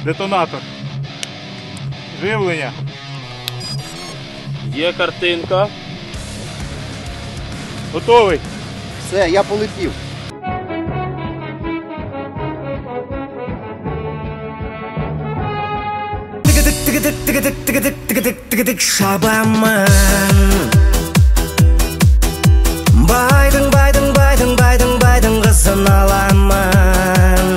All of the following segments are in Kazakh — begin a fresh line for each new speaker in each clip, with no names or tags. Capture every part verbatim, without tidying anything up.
Детонатор. Живлення.
Є картинка.
Готовий.
Все, я полетів.
Шабаман Байдың, байдың, байдың, байдың, байдың қызын аламын.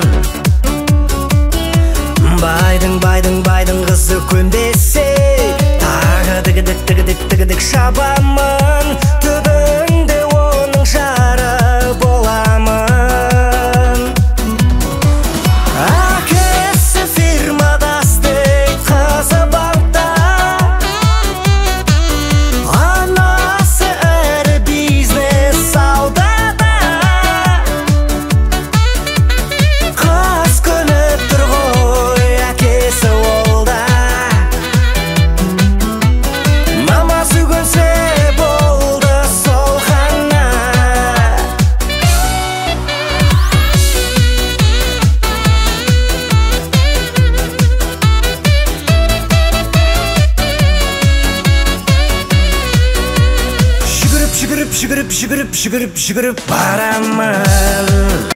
Байдың, байдың, байдың қызы көнбесе тағы дігідік, дігідік, дігідік шабамын. Түбінде оның жары боламын. Әкесі фирмада істейді, қызы банкта. Анасы ірі бизнес саудада. Қыз көніп тұр ғой әкесі олда. Мамасы көнсе болды сол ғана. Жүгіріп, жүгіріп, жүгіріп, жүгіріп, жүгіріп, жүгіріп барамын.